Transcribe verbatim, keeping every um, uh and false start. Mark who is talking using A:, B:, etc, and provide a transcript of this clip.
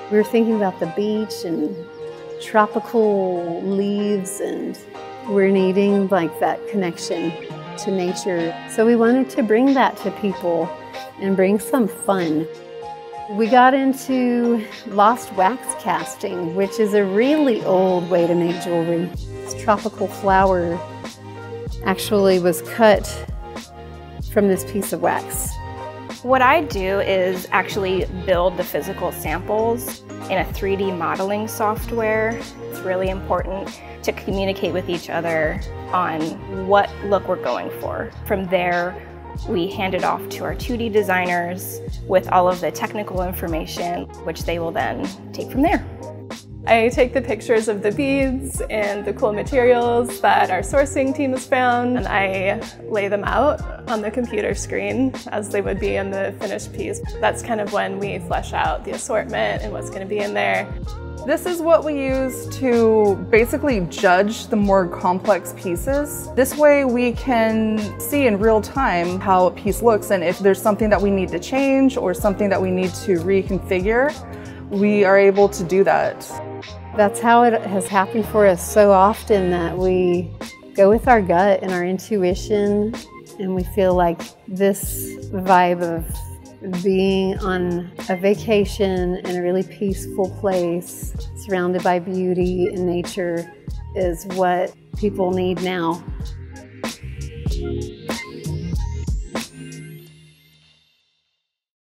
A: We were thinking about the beach and tropical leaves, and we're needing like that connection to nature. So we wanted to bring that to people and bring some fun. We got into lost wax casting, which is a really old way to make jewelry. This tropical flower actually was cut from this piece of wax.
B: What I do is actually build the physical samples in a three D modeling software. It's really important to communicate with each other on what look we're going for. From there, we hand it off to our two D designers with all of the technical information, which they will then take from there.
C: I take the pictures of the beads and the cool materials that our sourcing team has found, and I lay them out on the computer screen as they would be in the finished piece. That's kind of when we flesh out the assortment and what's going to be in there.
D: This is what we use to basically judge the more complex pieces. This way we can see in real time how a piece looks, and if there's something that we need to change or something that we need to reconfigure, we are able to do that.
A: That's how it has happened for us so often, that we go with our gut and our intuition, and we feel like this vibe of being on a vacation in a really peaceful place, surrounded by beauty and nature, is what people need now.